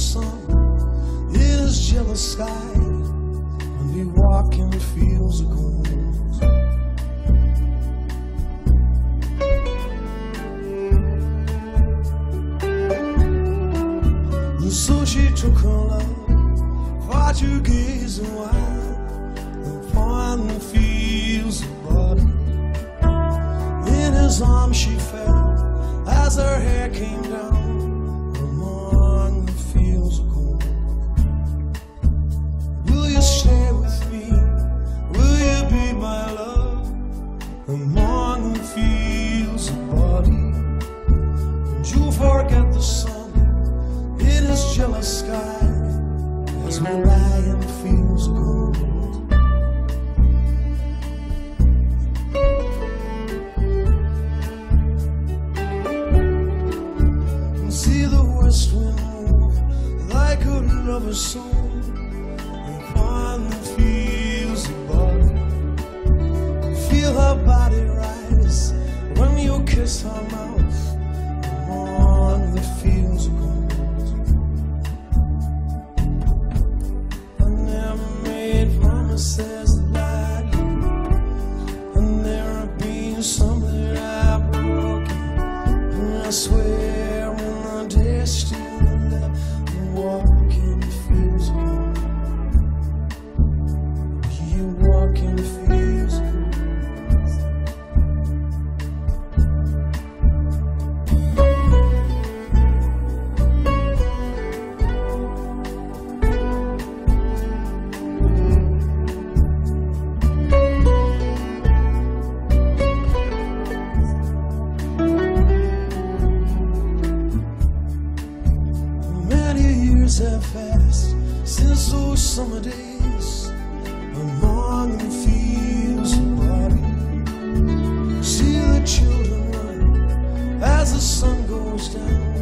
sun in his jealous sky, when we walk in fields of gold. And so she took her love far to gaze a while upon the fields of blood. In his arms she fell as her hair came down among the fields of gold. Will you stay with me? Will you be my love among the fields of blood? And you'll forget the sun in his jealous sky as we lie in the fields of gold. And see the west wind move like another soul upon the fields of blood. Feel her body rise when you kiss her mouth among the fields of gold. Says that and there have been some that I've broken, and I swear when the day is still left and walk in the fields of gold. You walk in the fields of gold. Have passed since those summer days among the fields of barley. See the children run as the sun goes down.